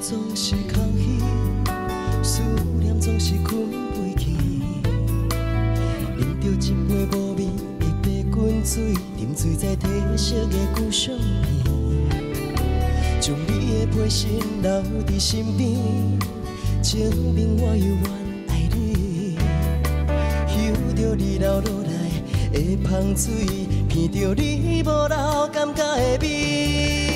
总是空虚，思念总是困袂去。啉着一杯无味的白滚水，啉醉在褪色的旧相片，将你的陪身留伫身边，证明我犹原爱你。嗅着你流落来的香水，闻着你无留感觉的味。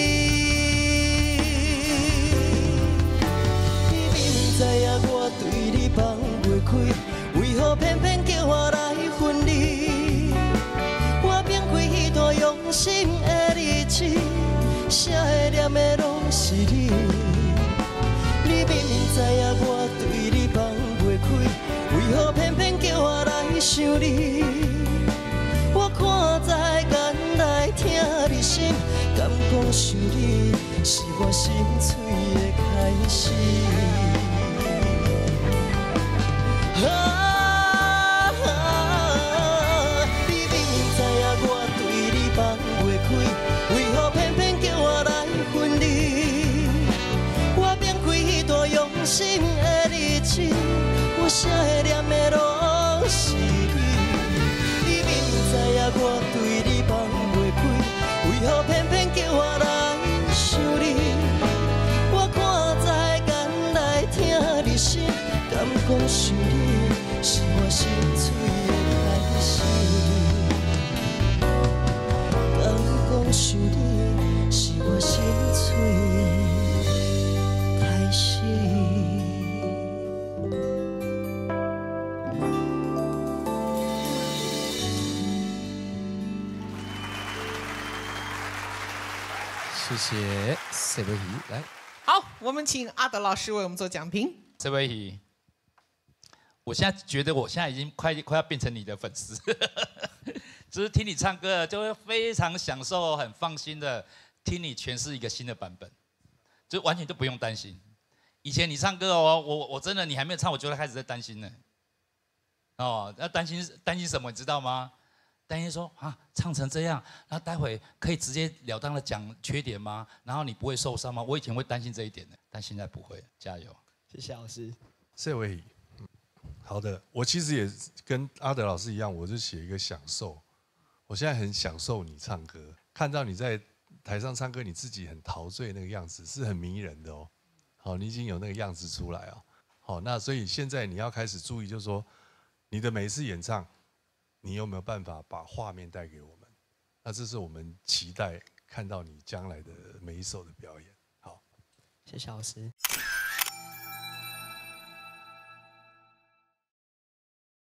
知影我对你放袂开，为何偏偏叫我来分离？我变开迄段用心的日子，写的念的拢是你。你明明知影我对你放袂开，为何偏偏叫我来想你？我看在眼来听你心，敢讲想你是我心碎的开始。 你明明知影我对你放袂开，为何偏偏叫我来分离？我变开迄段用心的日子，我写的念的拢是你。你明明知影我对你放袂开，为何偏偏叫我来想你？我看在眼来听你心，敢讲想你？ 是我心碎的开始，敢讲想你是我心碎的开始。 谢谢谢维仪，来， 好，我们请阿德老师为我们做讲评。 谢维仪。 我现在觉得，我现在已经快要变成你的粉丝，就是听你唱歌，就会非常享受、很放心的听你诠释一个新的版本，就完全就不用担心。以前你唱歌哦，我真的你还没有唱，我就开始在担心了。哦，那担心什么，你知道吗？担心说啊，唱成这样，那待会可以直截了当的讲缺点吗？然后你不会受伤吗？我以前会担心这一点的，但现在不会，加油！ 谢谢老师。 谢维仪。 好的，我其实也跟阿德老师一样，我就写一个享受。我现在很享受你唱歌，看到你在台上唱歌，你自己很陶醉那个样子，是很迷人的哦。好，你已经有那个样子出来哦。好，那所以现在你要开始注意，就是说你的每一次演唱，你有没有办法把画面带给我们？那这是我们期待看到你将来的每一首的表演。好， 谢谢老师。